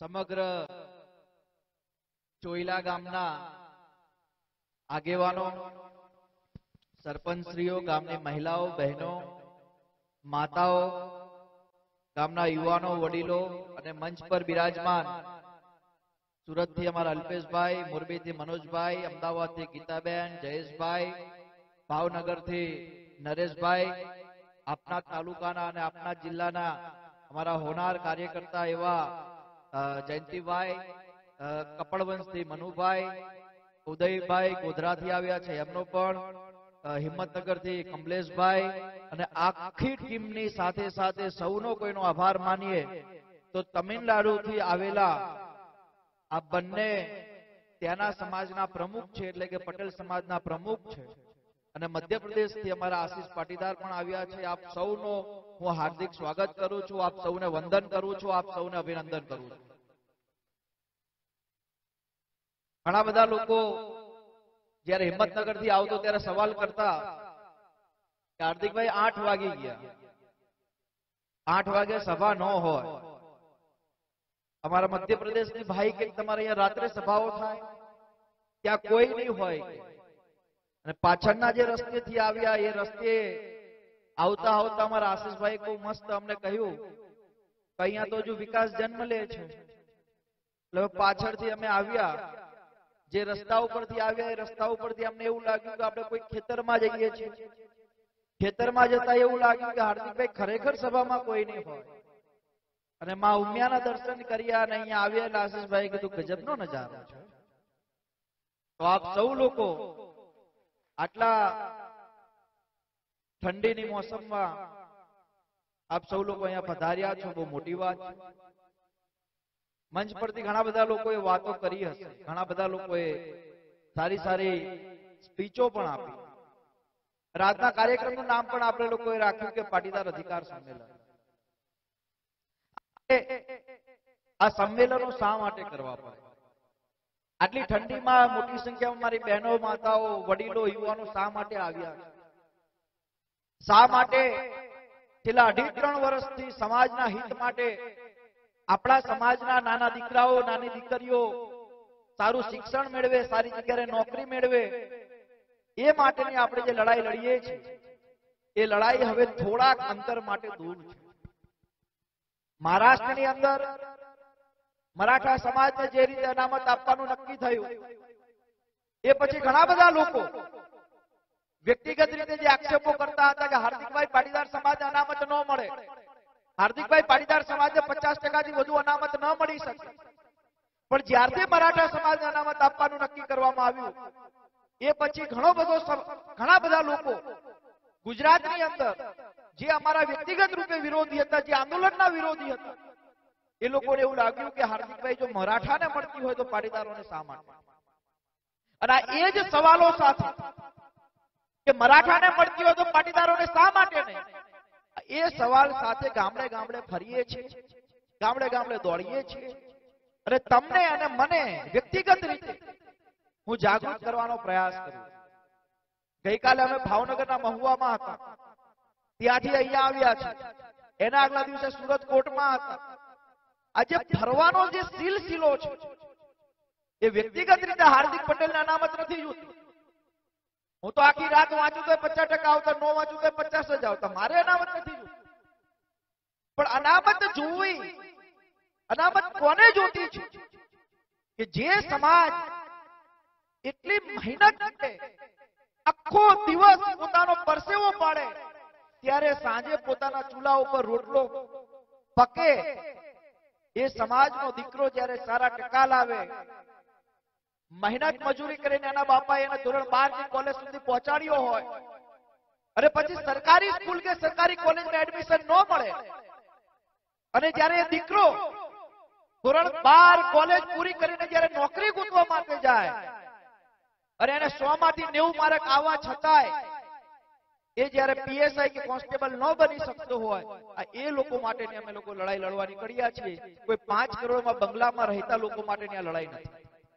સમગ્ર ચોઈલા ગામના આગેવાનો, સરપંચશ્રીઓ, ગામની મહિલાઓ, બહેનો, માતાઓ, ગામના યુવાનો, વડીલો અને મંચ પર બિરાજમાન સુરતથી અમારા અલ્પેશભાઈ, મોરબીથી મનોજભાઈ, અમદાવાદથી ગીતાબેન, જયેશભાઈ, ભાવનગરથી નરેશભાઈ, આપના તાલુકાના અને આપના જિલ્લાના અમારા હોનાર કાર્યકર્તા એવા જયંતિભાઈ, કપડવંશથી મનુભાઈ, ઉદયભાઈ ગોધરાથી આવ્યા છે એમનો પણ, હિંમતનગરથી કમલેશભાઈ અને આખી ટીમની સાથે સાથે સૌનો કોઈનો આભાર માનીએ તો તમિલનાડુથી આવેલા આ બંને ત્યાંના સમાજના પ્રમુખ છે, એટલે કે પટેલ સમાજના પ્રમુખ છે, અને મધ્યપ્રદેશથી અમારા આશીષ પાટીદાર પણ આવ્યા છે. આપ સૌનો હું હાર્દિક સ્વાગત કરું છું, આપ સૌને વંદન કરું છું, આપ સૌને અભિનંદન કરું છું. ઘણા બધા લોકો જયારે હિંમતનગરથી આવતો ત્યારે સવાલ કરતા કે હાર્દિકભાઈ 8 વાગી ગયા, 8 વાગે સભા ન હોય. અમારા મધ્યપ્રદેશની ભાઈ કે તમારે અહીંયા રાત્રે સભાઓ થાય, ત્યાં કોઈ નહીં હોય. અને પાછળના જે રસ્તેથી આવ્યા એ રસ્તે આવતા આવતા અમારા આશીષભાઈ બહુ મસ્ત અમને કહ્યું કે અહીંયા તો હજુ વિકાસ જન્મ લે છે. એટલે પાછળથી અમે આવ્યા, જે રસ્તા ઉપરથી આવ્યા એ રસ્તા ઉપરથી અમને એવું લાગ્યું કે આપણે કોઈ ખેતરમાં જઈએ છીએ. ખેતરમાં જતા એવું લાગ્યું કે હાર્દિકભાઈ ખરેખર સભામાં કોઈ નહીં હોય. અને માં ઉમિયાના દર્શન કર્યા અને અહીંયા આવ્યા. આશીષભાઈ કીધું ગજબનો નજારો છે. તો આપ સૌ લોકો આટલા ઠંડીની મોસમમાં આપ સૌ લોકો અહીંયા પધાર્યા છો, બહુ મોટી વાત છે. મંચ પરથી ઘણા બધા લોકોએ વાતો કરી હશે, ઘણા બધા લોકોએ સારી સારી સ્પીચો પણ આપી. રાતના કાર્યક્રમનું નામ પણ આપણે લોકોએ રાખ્યું કે પાટીદાર અધિકાર સંમેલન. આ સંમેલનો શા માટે કરવા પડે? આટલી ઠંડીમાં મોટી સંખ્યામાં મારી બહેનો, માતાઓ, વડીલો, યુવાનો શા માટે આવ્યા? શા માટે છેલ્લા 2.5-3 વર્ષથી સમાજના હિત માટે, આપણા સમાજના નાના દીકરાઓ, નાની દીકરીઓ સારું શિક્ષણ મેળવે, સારી જગ્યાએ નોકરી મેળવે, એ માટેની આપણે જે લડાઈ લડીએ છીએ એ લડાઈ હવે થોડાક અંતર માટે દૂર છે. મહારાષ્ટ્રની અંદર મરાઠા સમાજને જે રીતે અનામત આપવાનું નક્કી થયું એ પછી ઘણા બધા લોકો વ્યક્તિગત રીતે જે આક્ષેપો કરતા હતા કે હાર્દિકભાઈ પાટીદાર સમાજને અનામત ન મળે, હાર્દિકભાઈ પાટીદાર સમાજને 50% વધુ અનામત ન મળી શકે. પણ જ્યારથી મરાઠા સમાજને અનામત આપવાનું નક્કી કરવામાં આવ્યું એ પછી ઘણા બધા લોકો ગુજરાતની અંદર જે અમારા વ્યક્તિગત રૂપે વિરોધી હતા, જે આંદોલનના વિરોધી હતા, એ લોકોને એવું લાગ્યું કે હાર્દિકભાઈ જો મરાઠાને મળતી હોય તો પાટીદારોને શા માટે? અને એ જ સવાલો સાથે કે મરાઠાને મળતી હોય તો પાટીદારોને શા માટે નહીં, એ સવાલ સાથે ગામડે ગામડે ફરીએ છીએ, ગામડે ગામડે દોડીએ છીએ. અને તમને અને મને વ્યક્તિગત રીતે હું જાગૃત કરવાનો પ્રયાસ કરું. ગઈકાલે અમે ભાવનગરના મહુવામાં હતા, ત્યાંથી અહીંયા આવ્યા છે. એના આગલા દિવસે સુરત કોર્ટમાં હતા. આજે ફરવાનો જે સિલસિલો છે એ વ્યક્તિગત રીતે હાર્દિક પટેલને અનામત નથી જોતી. હું તો આખી રાત વાંચું તો 50% આવતા, ન વાંચું તો 50 જ આવતા. મારે અનામત નથી જોતી. પણ અનામત જોવી, અનામત કોને જોતી છે? કે જે સમાજ એટલી મહેનત કરે, આખો દિવસ પોતાનો પરસેવો પાડે, ત્યારે સાંજે પોતાના ચૂલા ઉપર રોટલો પકે, એ સમાજનો દીકરો જ્યારે સારા ટકા લાવે, મહેનત મજૂરી કરીને એના બાપાએ એને ધોરણ 12 થી કોલેજ સુધી પહોંચાડ્યો હોય, અને પછી સરકારી સ્કૂલ કે સરકારી કોલેજમાં એડમિશન ન મળે, અને જ્યારે એ દીકરો ધોરણ 12 કોલેજ પૂરી કરીને જ્યારે નોકરી ગોતવા માટે જાય અને એને 100 માંથી 90 માર્ક આવવા છતાંય એ જ્યારે પીએસઆઈ કે કોન્સ્ટેબલ ન બની શકતો હોય, એ લોકો માટેની અમે લોકો લડાઈ લડવા નીકળ્યા છીએ. કોઈ 5 કરોડમાં બંગલામાં રહેતા લોકો માટેની આ લડાઈ નથી.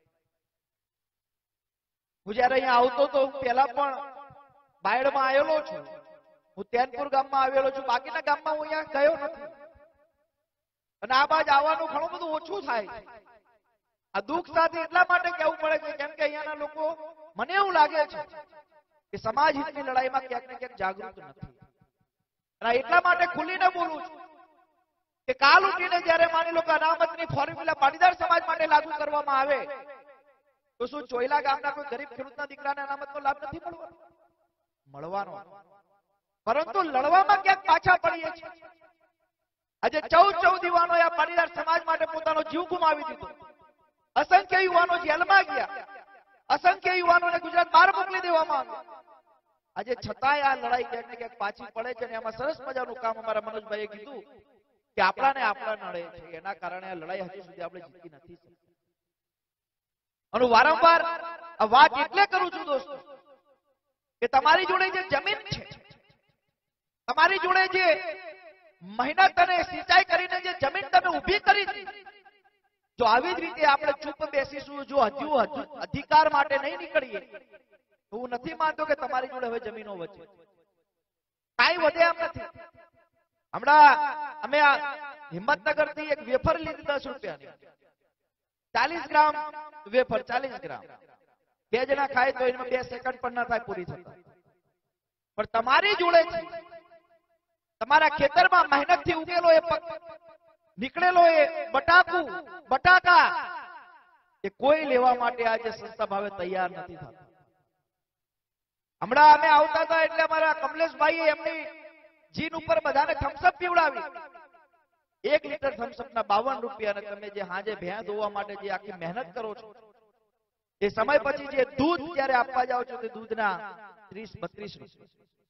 હું જયારે અહીંયા આવતો તો હું પહેલા પણ બાયડમાં આવેલો છું, હું તેનપુર ગામમાં આવેલો છું, બાકીના ગામમાં હું અહીંયા ગયો નથી. અને આ બાજુ આવવાનું ઘણું બધું ઓછું થાય છે. આ દુઃખ સાથે એટલા માટે કહેવું પડે છે કેમ કે અહીંયાના લોકો મને એવું લાગે છે કે સમાજ હિતની લડાઈમાં ક્યાંક ને ક્યાંક જાગૃત નથી. અને એટલા માટે ખુલીને બોલું છું કે કાલ ઉઠીને જ્યારે માની લો કે અનામતની ફોર્મ્યુલા પાટીદાર સમાજ માટે લાગુ કરવામાં આવે તો શું ચોયલા ગામના કોઈ ગરીબ ખેડૂતના દીકરાને અનામતનો લાભ નથી મળવાનો? પરંતુ લડવામાં ક્યાંક પાછા પડીએ છીએ. આજે 14 યુવાનોએ આ પાટીદાર સમાજ માટે પોતાનો જીવ ગુમાવી દીધો. અસંખ્ય યુવાનો જેલમાં ગયા. અસંખ્ય યુવાનોને ગુજરાત બહાર મોકલી દેવામાં આવ્યા. આજે છતાંય આ લડાઈ ક્યાંક ને ક્યાંક પાછી પડે છે. અને એમાં સરસ મજાનું કામ અમારા મનોજભાઈએ કીધું કે આપણા નડે છે. એના કારણે આ લડાઈ હજુ સુધી આપણે જીતી નથી શકતા. અને વારંવાર આ વાત એટલે કરું છું દોસ્તો કે તમારી જોડે જે જમીન છે, તમારી જોડે જે મહેનત અને સિંચાઈ કરીને જે જમીન તમે ઊભી કરી છે, જો આવી જ રીતે આપણે ચૂપ બેસીશું, જો હજુ અધિકાર માટે નહીં નીકળીએ તો હું નથી માનતો કે તમારી જોડે હવે જમીનો વચ્ચે કાંઈ વધે એમ નથી. હમણાં અમે આ હિંમતનગર થી એક વેફર લીધી 10 રૂપિયાની, 40 ગ્રામ વેફર, 40 ગ્રામ. 2 જણા ખાય તો એમાં 2 સેકન્ડ પણ ના થાય પૂરી થતા. પણ તમારી જોડે છે, તમારા ખેતરમાં મહેનતથી ઉગેલો એ નીકળેલો એ બટાકા એ કોઈ લેવા માટે આજે સસ્તા ભાવે તૈયાર નથી થતા. હમણાં અમે આવતા હતા એટલે અમારા કમલેશભાઈએ એમની જીન ઉપર બધાને થમ્સઅપ પીવડાવી. 1 લીટર થમ્સઅપ ના 52 રૂપિયા. અને તમે જે હાજે ભેં ધોવા માટે જે આખી મહેનત કરો છો એ સમય પછી જે દૂધ જ્યારે આપવા જાઓ છો તે દૂધના 30-32 રૂપિયા.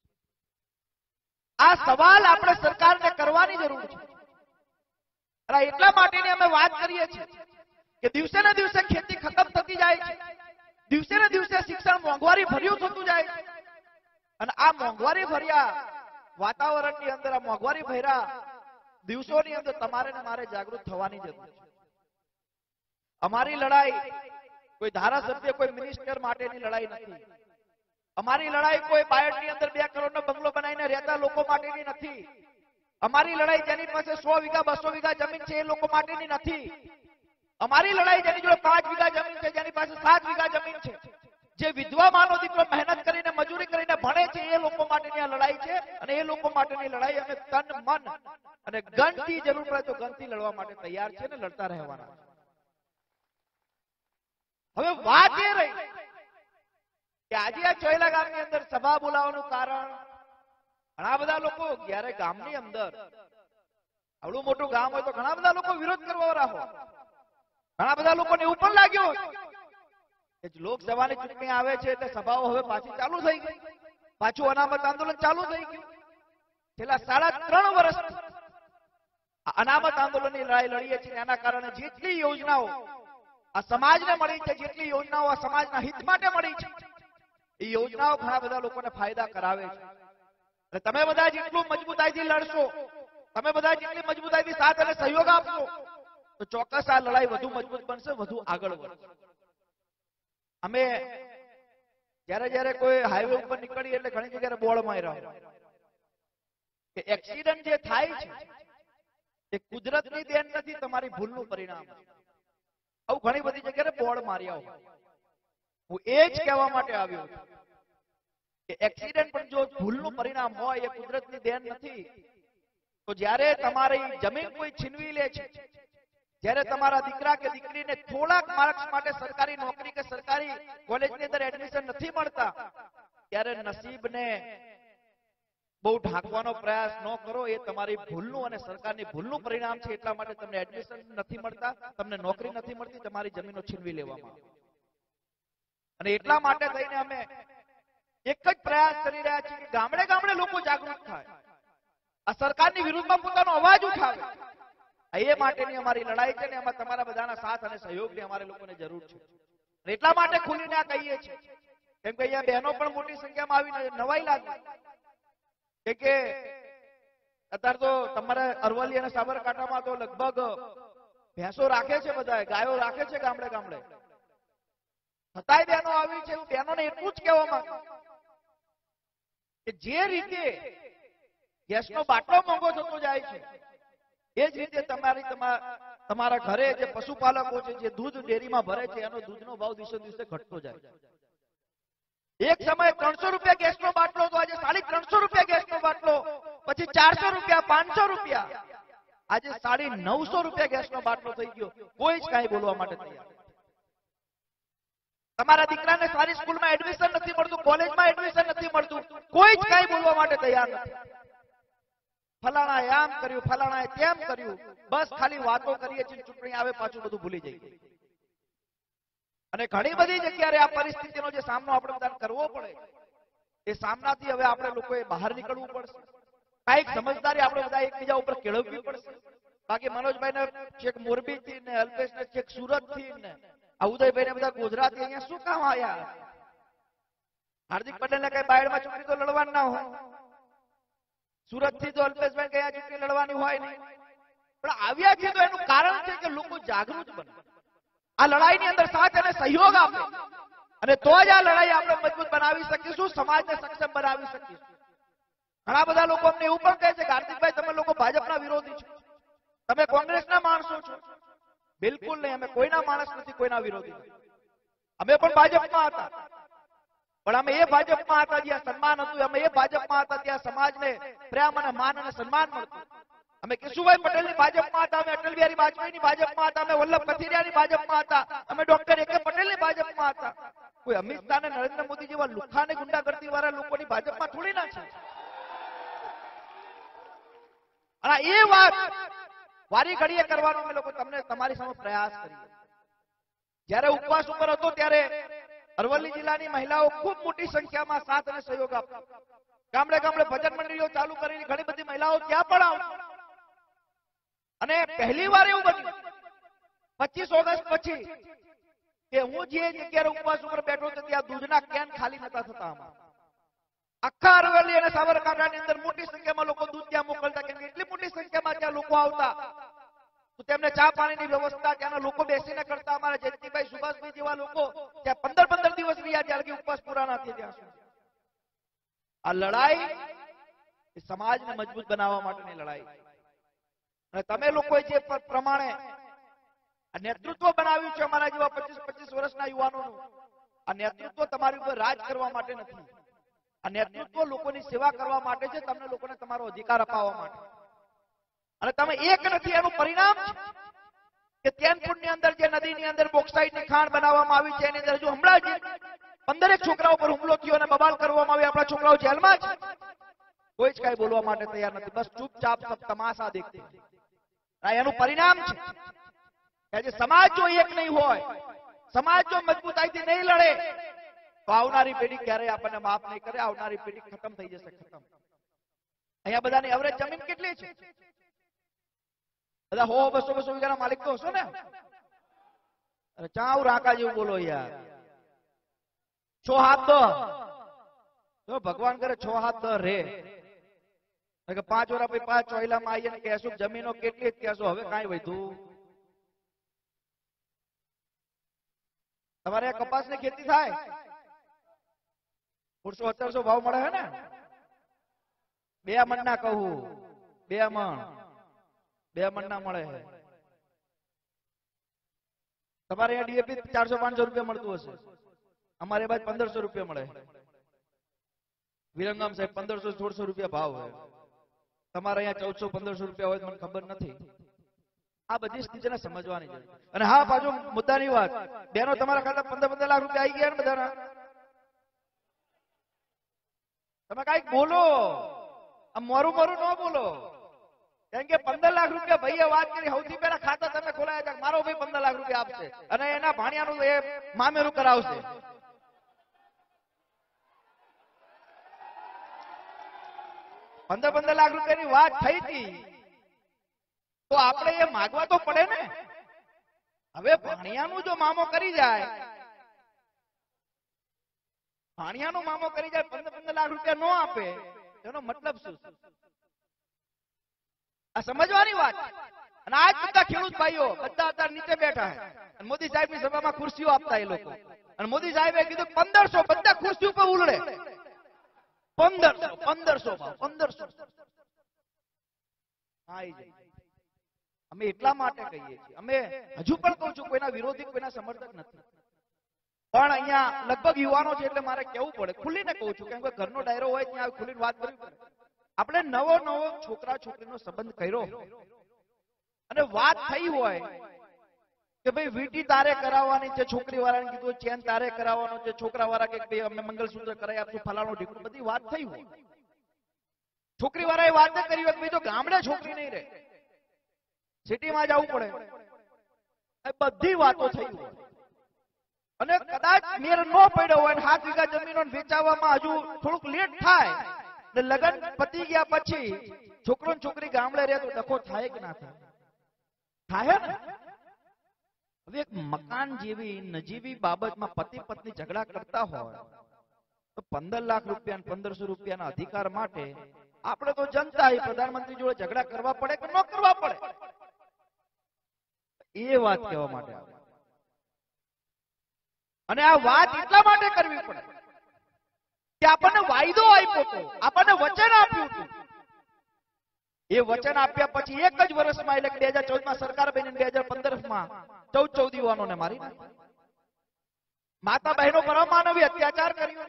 આ સવાલ આપણે સરકારને કરવાની જરૂર છે. અને એટલા માટેની અમે વાત કરીએ છીએ કે દિવસે ને દિવસે ખેતી ખતમ થતી જાય છે. દિવસે ને દિવસે શિક્ષણ મોંઘવારી ભર્યું થતું જાય છે. અને આ મોંઘવારી ભર્યા વાતાવરણની અંદર, આ મોંઘવારી ભર્યા દિવસોની અંદર તમારે ને મારે જાગૃત થવાની જરૂર છે. અમારી લડાઈ કોઈ ધારાસભ્ય, કોઈ મિનિસ્ટર માટેની લડાઈ નથી. અમારી લડાઈ કોઈ બાયડની અંદર 2 કરોડનો બંગલો બનાવીને રહેતા લોકો માટેની નથી. અમારી લડાઈ જેની પાસે 100 વીઘા 200 વીઘા જમીન છે એ લોકો માટેની નથી. અમારી લડાઈ જેની જોડે 5 વીઘા જમીન છે, જેની પાસે 7 વીઘા જમીન છે, જે વિધવા માનો દીકરો મહેનત કરીને મજૂરી કરીને ભણે છે એ લોકો માટેની આ લડાઈ છે. અને એ લોકો માટેની લડાઈ અમે તન મન અને ગનથી જરૂર પડે તો ગનથી લડવા માટે તૈયાર છે ને લડતા રહેવાના. હવે વાત એ રહી કે આજે આ ચોયલા ગામની અંદર સભા બોલાવવાનું કારણ ઘણા બધા લોકો જ્યારે ગામની અંદર આવડું મોટું ગામ હોય તો ઘણા બધા લોકો વિરોધ કરવા વાળા હોય. ઘણા બધા લોકોને એવું પણ લાગ્યું કે લોકસભાની ચૂંટણી આવે છે એટલે સભાઓ હવે પાછી ચાલુ થઈ ગઈ, પાછું અનામત આંદોલન ચાલુ થઈ ગયું. છેલ્લા 3.5 વર્ષથી અનામત આંદોલનની લડાઈ લડીએ છીએ. એના કારણે જેટલી યોજનાઓ આ સમાજને મળી છે, જેટલી યોજનાઓ આ સમાજના હિત માટે મળી છે, એ યોજનાઓ ઘણા બધા લોકોને ફાયદા કરાવે છે. અને તમે બધા જેટલું મજબૂતાઈથી લડશો, તમે બધા જેટલી મજબૂતાઈથી સાથ અને સહયોગ આપશો તો ચોક્કસ આ લડાઈ વધુ મજબૂત બનશે, વધુ આગળ વધશે. અમે જ્યારે કોઈ હાઈવે ઉપર નીકળીએ એટલે ઘણી જગ્યાએ બોર્ડ માર્યા કે એક્સિડન્ટ જે થાય છે એ કુદરતની દેન નથી, તમારી ભૂલનું પરિણામ છે. આવું ઘણી બધી જગ્યાએ બોર્ડ માર્યા હોય. હું એ જ કહેવા માટે આવ્યો છું કે એક્સિડન્ટ પણ જો ભૂલનું પરિણામ હોય, એ કુદરતની દેન નથી. તો જ્યારે તમારી જમીન કોઈ છીનવી લે છે, જ્યારે તમારા દીકરા કે દીકરીને થોડાક માર્ક્સ માટે સરકારી નોકરી કે સરકારી કોલેજની અંદર એડમિશન નથી મળતા, ત્યારે નસીબને બહુ ઢાંકવાનો પ્રયાસ ન કરો. એ તમારી ભૂલનું અને સરકારની ભૂલનું પરિણામ છે. એટલા માટે તમને એડમિશન નથી મળતા, તમને નોકરી નથી મળતી, તમારી જમીનો છીનવી લેવામાં આવે. અને એટલા માટે થઈને અમે એક જ પ્રયાસ કરી રહ્યા છીએ કે ગામડે ગામડે લોકો જાગૃત થાય, આ સરકારની વિરુદ્ધમાં પોતાનો અવાજ ઉઠાવે. એ માટેની અમારી લડાઈ છે ને એમાં તમારા બધાના સાથ અને સહયોગની અમારે લોકોને જરૂર છે. એટલા માટે ખુલીને આ કહીએ છીએ કેમ કે અહીંયા બહેનો પણ મોટી સંખ્યામાં આવીને નવાઈ લાગી કે અત્યારે તો તમારે અરવલ્લી અને સાબરકાંઠામાં તો લગભગ ભેંસો રાખે છે, બધા ગાયો રાખે છે ગામડે ગામડે. છતાંય બહેનો આવી છે. હું બહેનોને એટલું જ કહેવા માંગુ કે જે રીતે ગેસનો બાટલો મોંઘો થતો જાય છે, એ જ રીતે તમારા ઘરે જે પશુપાલકો છે, જે દૂધ ડેરીમાં ભરે છે, એનો દૂધનો ભાવ દિવસે દિવસે ઘટતો જાય. એક સમયે 300 રૂપિયા ગેસનો બાટલો તો આજે 350 રૂપિયા ગેસનો બાટલો, પછી 400 રૂપિયા, 500 રૂપિયા, આજે 950 રૂપિયા ગેસનો બાટલો થઈ ગયો. કોઈ જ કાંઈ બોલવા માટે તૈયાર નથી. તમારા દીકરાને સારી સ્કૂલમાં એડમિશન નથી મળતું, કોલેજમાં એડમિશન નથી મળતું, કોઈ જ કાંઈ બોલવા માટે તૈયાર નથી. ફલાણાએ આમ કર્યું, ફલાણાએ તેમ કર્યું, બસ ખાલી વાતો કરીએ છીએ, ચૂંટણી આવે પાછું બધું ભૂલી જઈએ. અને ઘણી બધી જગ્યાએ આ પરિસ્થિતિનો જે સામનો આપણે બધાને કરવો પડે, એ સામનાથી હવે આપણે લોકોએ બહાર નીકળવું પડશે. કાંઈક સમજદારી આપણે બધા એકબીજા ઉપર કેળવવી પડશે. બાકી મનોજભાઈને છેક મોરબીથી ને અલ્પેશને છેક સુરતથી ને આ ઉદયભાઈને બધા ગુજરાતી અહીંયા શું કામ આવ્યા? હાર્દિક પટેલને કઈ બાયડમાં ચૂંટણી તો લડવાની ના હોય, સુરતથી તો અલ્પેશભાઈ કયા ચૂંટણી લડવાની હોય નહીં, પણ આવ્યા છે તો એનું કારણ છે કે લોકો જાગૃત બને, આ લડાઈની અંદર સાથ અને સહયોગ આપે, અને તો જ આ લડાઈ આપણે મજબૂત બનાવી શકીશું, સમાજને સક્ષમ બનાવી શકીશું. ઘણા બધા લોકો અમને એવું પણ કહે છે કે હાર્દિકભાઈ તમે લોકો ભાજપના વિરોધી છો, તમે કોંગ્રેસના માણસો છો. બિલકુલ નહીં, અમે કોઈના માણસ નથી, કોઈના વિરોધી નથી. અમે પણ ભાજપમાં હતા, પણ અમે એ ભાજપમાં હતા જ્યાં સન્માન હતું, અમે એ ભાજપમાં હતા ત્યાં સમાજને પ્રેમ અને માન અને સન્માન મળતું. અમે કેશુભાઈ પટેલની ભાજપમાં હતા, અમે અટલ બિહારી વાજપેયીની ભાજપમાં હતા, અમે વલ્લભ કથિરિયાની ભાજપમાં હતા, અમે ડોક્ટર એ.કે. પટેલની ભાજપમાં હતા. કોઈ અમિત શાહ અને નરેન્દ્ર મોદી જેવા લુખ્ખા અને ગુંડાગર્દી વાળા લોકોની ભાજપમાં થોડી ના છે. અને એ વાત વારી ઘડીએ કરવાનો અમે લોકો તમને તમારી સામે પ્રયાસ કરીએ. જ્યારે ઉપવાસ ઉપર હતો ત્યારે અરવલ્લી જિલ્લાની મહિલાઓ ખૂબ મોટી સંખ્યામાં સાથ અને સહયોગ આપતા. ગામડે ગામડે ભજન મંડળીઓ ચાલુ કરેલી ઘણી બધી મહિલાઓ ત્યાં પણ આવતી. અને પહેલી વાર એવું બન્યું 25 ઓગસ્ટ પછી કે હું જે જગ્યાએ ઉપવાસ ઉપર બેઠો હતો ત્યાં દૂધના કેન ખાલી નતા થતા. આખા અરવલ્લી અને સાબરકાંઠાની અંદર મોટી સંખ્યામાં લોકો દૂધ ત્યાં મોકલતા, કેમ કે એટલી મોટી સંખ્યામાં ત્યાં લોકો આવતા તો તેમને ચા પાણીની વ્યવસ્થા ત્યાંના લોકો બેસીને કરતા. અમારા જયંતિભાઈ સુભાષભાઈ જેવા લોકો ત્યાં 15 દિવસ રહ્યા જ્યાં લગી ઉપવાસ પૂરા ના થયા. ત્યાં સુધી આ લડાઈ એ સમાજને મજબૂત બનાવવા માટેની લડાઈ. અને તમે લોકોએ જે પ્રમાણે આ નેતૃત્વ બનાવ્યું છે અમારા જેવા 25 વર્ષના યુવાનોનું, આ નેતૃત્વ તમારી ઉપર રાજ કરવા માટે નથી, આ નેતૃત્વ લોકોની સેવા કરવા માટે છે, તમને લોકોને તમારો અધિકાર અપાવવા માટે. અને તમે એક નથી, એનું પરિણામ છે કે તેનપુરની અંદર જે નદીની અંદર બોક્સાઇટની ખાણ બનાવવામાં આવી છે એની અંદર જો હમણાં જ 15 છોકરાઓ પર હુમલો થયો અને બબાલ કરવામાં આવ્યો, આપણા છોકરાઓ જેલમાં છે, કોઈ જ કઈ બોલવા માટે તૈયાર નથી, બસ ચૂપચાપ સબ તમાશા દેખતે. એનું પરિણામ છે કે આજે સમાજ જો એક નહીં હોય, સમાજ જો મજબૂતાઈથી નહીં લડે તો આવનારી પેઢી ક્યારેય આપણને માફ નહીં કરે, આવનારી પેઢી ખતમ થઈ જશે, ખતમ. અહીંયા બધાની એવરેજ જમીન કેટલી છે? બધા 100-200 વીઘાના માલિક તો હશો ને? અરે ચાવ રાકા જેવું બોલો યાર. 6 હાથ 10 ભગવાન કરે 6 હાથ 10 રે. 5 વર્ષ પછી 5 ચોયલામાં આવીને કહેશું જમીનો કેટલી જ કહેશો, હવે કાંઈ વધ્યું? તમારે કપાસની ખેતી થાય 1700 ભાવ મળે છે ને? 2 મણ ના કહું, 2 મણ ના મળે છે. તમારે અહીંયા ડીએપી 400-500 રૂપિયા મળતું હશે, અમારે બાદ 1500 રૂપિયા મળે. વિરંગામ સાહેબ 1500-1600 રૂપિયા ભાવ હોય, તમારે અહીંયા 1400-1500 રૂપિયા હોય, મને ખબર નથી. આ બધી સ્થિતિને સમજવાની છે. અને હા, પાછું મુદ્દાની વાત, બેનો તમારા ખાતા 15 લાખ રૂપિયા આવી ગયા ને બધાના. તમે કઈક બોલો, આ મોરું ન બોલો. કેમ કે 15 લાખ રૂપિયા ભાઈએ વાત કરી, સૌથી પહેલા ખાતા તમે ખોલાયા છે, મારો ભાઈ 15 લાખ રૂપિયા આપશે અને એના ભાણિયાનું એ મામેરું કરાવશે. 15 લાખ રૂપિયાની વાત થઈ હતી તો આપણે એ માગવા તો પડે ને. હવે ભાણિયાનું જો મામો કરી જાય, ભાણિયાનો મામો કરી જાય, 15 લાખ રૂપિયા નો આપે, એનો મતલબ શું? આ સમજવાની વાત. અને આજ બધા ખેડૂત ભાઈઓ બધા અત્યારે નીચે બેઠા છે અને મોદી સાહેબની સભામાં ખુરશીઓ આપતા એ લોકો, અને મોદી સાહેબે કીધું 1500, બધા ખુરશી ઉપર ઉલડે. 1500 1500 1500 આવી જાય. અમે એટલા માટે કહીએ છીએ, અમે હજુ પણ કહું છું કોઈના વિરોધી કોઈના સમર્થક નથી, પણ અહીંયા લગભગ યુવાનો છે એટલે મારે કેવું પડે, ખુલીને કહું છું, કેમ કે ઘરનો ડાયરો હોય ત્યાં ખુલીને વાત કરવી પડે. આપણે નવો છોકરા છોકરીનો સંબંધ કર્યો અને વાત થઈ હોય કે ભાઈ વીટી તારે કરાવવાની છે, છોકરી વાળાને કીધું ચેન તારે કરાવવાનો છે, છોકરા વાળા કે ભાઈ અમે મંગલસૂત્ર કરાવી આપશું, ફલાણું ઢીકણું, બધી વાત થઈ હોય. છોકરી વાળાએ વાત કરી હોય કે ભાઈ તો ગામડે છોકરી નહીં રહે, સિટીમાં જવું પડે, બધી વાતો થઈ હોય અને કદાચ મેર ન પડ્યો હોય, 7 વીઘા જમીનો વેચાવામાં હજુ થોડુંક લેટ થાય ને લગન પતી ગયા પછી છોકરો ને છોકરી ગામડે રહે તો ડખો થાય કે ના થાય? થાય ને. હવે એક મકાન જેવી નજીવી બાબતમાં પતિ પત્ની ઝઘડા કરતા હોય તો 15 લાખ રૂપિયા 1500 રૂપિયાના અધિકાર માટે આપણે તો જનતા પ્રધાનમંત્રી જોડે ઝઘડા કરવા પડે કે ન કરવા પડે? એ વાત કહેવા માટે આવે. અને આ વાત એટલા માટે કરવી પડે કે આપણને વાયદો આપ્યો હતો, આપણને વચન આપ્યું હતું. એ વચન આપ્યા પછી એક જ વર્ષમાં એટલે 2014 માં સરકાર બની, 2015 માં 14 યુવાનોને મારી નાખ્યા. માતા બહેનો પર અમાનવી અત્યાચાર કર્યો.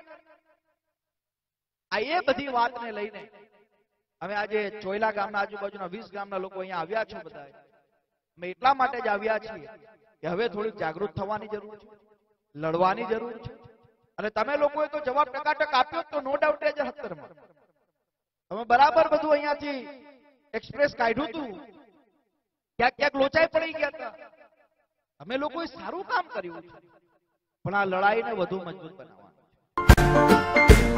આ એ બધી વાતને લઈને અમે આજે ચોયલા ગામના આજુબાજુના 20 ગામના લોકો અહીંયા આવ્યા છો. બધા અમે એટલા માટે જ આવ્યા છીએ કે હવે થોડીક જાગૃત થવાની જરૂર છે, લડવાની જરૂર છે. અને તમે લોકોએ તો જવાબ ટકાટક આપ્યો તો નો ડાઉટ 2017 માં તમે બરાબર બધું અહીંયાથી એક્સપ્રેસ કાઢ્યું હતું. ક્યાંક ક્યાંક લોચાઈ પડી ગયા હતા. અમે લોકોએ સારું કામ કર્યું છે, પણ આ લડાઈને વધુ મજબૂત બનાવવાનું છે.